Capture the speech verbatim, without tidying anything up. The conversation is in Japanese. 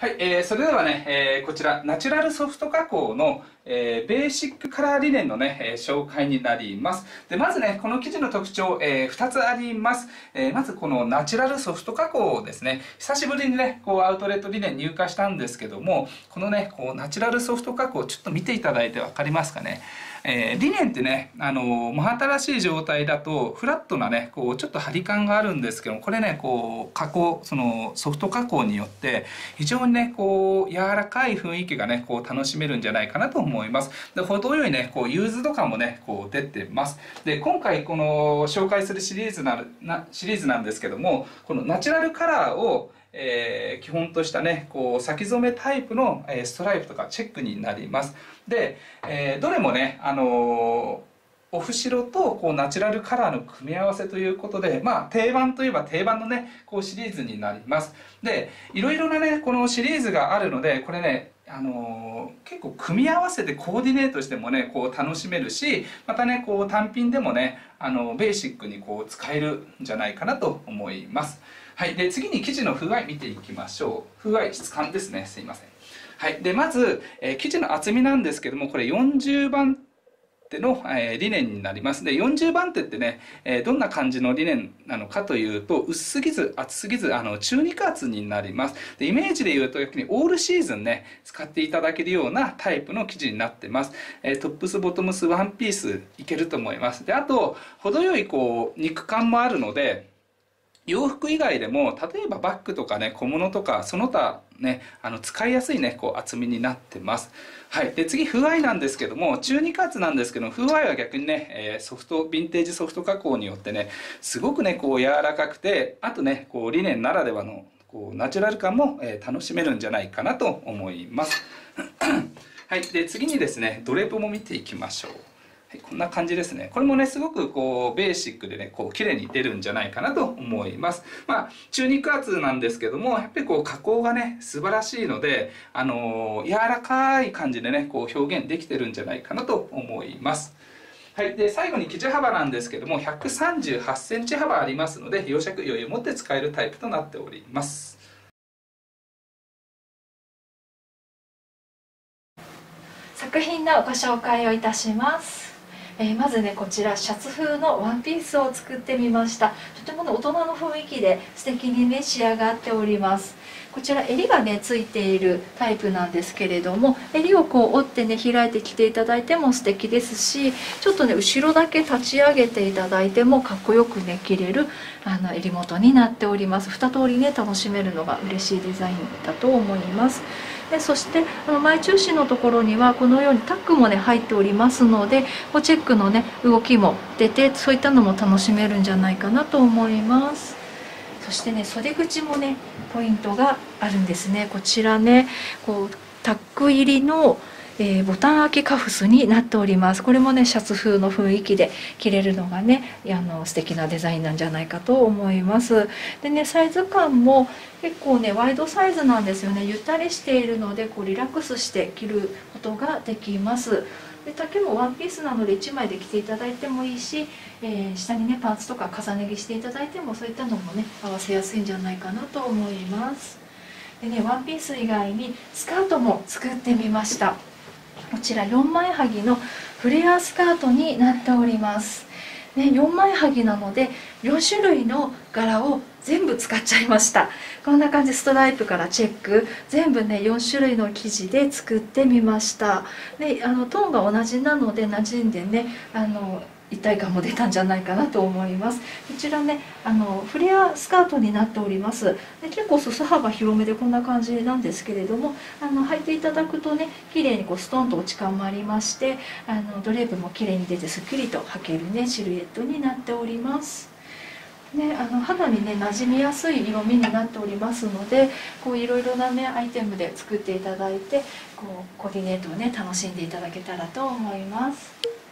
はい、えー、それではね、えー、こちらナチュラルソフト加工の、えー、ベーシックカラーリネンのね、えー、紹介になります。でまずね、この生地の特徴、えー、ふたつあります。えー、まずこのナチュラルソフト加工ですね、久しぶりにね、こうアウトレットリネン入荷したんですけども、このね、こうナチュラルソフト加工、ちょっと見ていただいて分かりますかね。えー、リネンってね、あの真新しい状態だとフラットなね、こうちょっと張り感があるんですけども、これね、こう加工、そのソフト加工によって非常にね、こう柔らかい雰囲気がね、こう楽しめるんじゃないかなと思います。で程よいね、こうユーズド感もね、こう出てます。で今回この紹介するシリーズななシリーズなんですけども、このナチュラルカラーをえー、基本としたね、こう先染めタイプのストライプとかチェックになります。で、えー、どれもね、あのー、オフ白とこうナチュラルカラーの組み合わせということで、まあ定番といえば定番のね、こうシリーズになります。で、いろいろなね、このシリーズがあるので、これね、あのー、結構組み合わせてコーディネートしてもね、こう楽しめるし、またね、こう単品でもね、あのベーシックにこう使えるんじゃないかなと思います。はい、で次に生地の風合い見ていきましょう。風合い、質感ですね、すいません。はい、でまず、えー、生地の厚みなんですけども、これよんじゅうばん手の、えー、リネンになります。でよんじゅうばん手ってね、えー、どんな感じのリネンなのかというと、薄すぎず厚すぎず、あの中肉厚になります。でイメージでいうと、逆にオールシーズンね、使っていただけるようなタイプの生地になってます。えー、トップスボトムスワンピースいけると思います。であと程よいこう肉感もあるので、洋服以外でも例えばバッグとかね、小物とかその他ね、あの使いやすいね、こう厚みになってます。はい、で次風合いなんですけども、中肉厚なんですけども、風合いは逆にね、えー、ソフトヴィンテージソフト加工によってね、すごくねこう柔らかくて、あとねこうリネンならではのこうナチュラル感も、えー、楽しめるんじゃないかなと思います。はい、で次にですね、ドレープも見ていきましょう。こんな感じですね。これもね、すごくこうベーシックでね、こう綺麗に出るんじゃないかなと思います。まあ中肉厚なんですけども、やっぱりこう加工がね素晴らしいので、あのー、柔らかい感じでね、こう表現できてるんじゃないかなと思います。はい、で最後に生地幅なんですけども、ひゃくさんじゅうはちセンチ幅ありますので、容赦余裕を持って使えるタイプとなっております。 作品のご紹介をいたします。えー、まずね、こちらシャツ風のワンピースを作ってみました。とてもね、大人の雰囲気で素敵にね仕上がっております。こちら襟がねついているタイプなんですけれども、襟をこう折ってね開いて着ていただいても素敵ですし、ちょっとね後ろだけ立ち上げていただいてもかっこよくね着れるあの襟元になっております。二通りね楽しめるのが嬉しいデザインだと思います。でそしてあの前中心のところにはこのようにタックもね入っておりますので、こうチェックのね動きも出て、そういったのも楽しめるんじゃないかなと思います。そしてね、袖口もねポイントがあるんですね。こちらね、こうタック入りのえー、ボタン開けカフスになっております。これもねシャツ風の雰囲気で着れるのがね、あの素敵なデザインなんじゃないかと思います。でね、サイズ感も結構ねワイドサイズなんですよね。ゆったりしているのでこうリラックスして着ることができます。で丈もワンピースなのでいちまいで着ていただいてもいいし、えー、下にねパンツとか重ね着していただいても、そういったのもね合わせやすいんじゃないかなと思います。でね、ワンピース以外にスカートも作ってみました。こちらよんまいはぎのフレアスカートになっております。ね、よんまいはぎなのでよんしゅるいの柄を全部使っちゃいました。こんな感じ、ストライプからチェック全部ねよんしゅるいの生地で作ってみました。であのトーンが同じなので馴染んでね、あの一体感も出たんじゃないかなと思います。こちらね、あのフレアスカートになっております。で結構裾幅広めでこんな感じなんですけれども、あの履いていただくとね綺麗にこうストンと落ち感もありまして、あのドレープも綺麗に出てすっきりと履けるねシルエットになっております。ね、あの肌にね馴染みやすい色味になっておりますので、こういろいろなねアイテムで作っていただいて、こうコーディネートをね楽しんでいただけたらと思います。